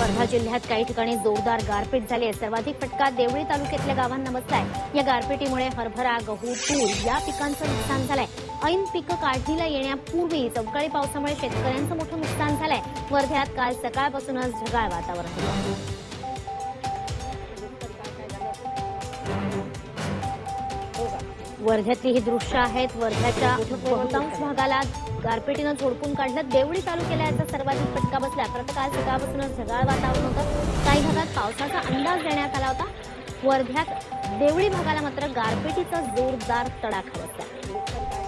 वर्धा जिल्ह्यात काही ठिकाणी जोरदार गारपीट झाली आहे। सर्वाधिक फटका देवळी तालुक्यातल्या गावांना बसलाय। या गारपीटीमुळे हरभरा, गहू, तूर या पिकांचं नुकसान झालंय। ऐन पिकं काढणीला येण्यापूर्वी अवकाळी पावसामुळे शेतकऱ्यांचं मोठं नुकसान झालंय। वर्ध्यात काल सकाळपासूनच ढगाळ वातावरण होतं। वर्ध्यातली ही दृश्य आहेत। वर्ध्याच्या बहुतांश भागाला गारपिटीनं झोडपून काढलं। देवळी तालुक्याला याचा सर्वाधिक फटका बसला। खरं तर काल सकाळपासूनच ढगाळ वातावरण होतं। काही भागात पावसाचा अंदाज देण्यात आला होता। वर्ध्यात देवळी भागाला मात्र गारपिटीचा जोरदार तडाखा बसला।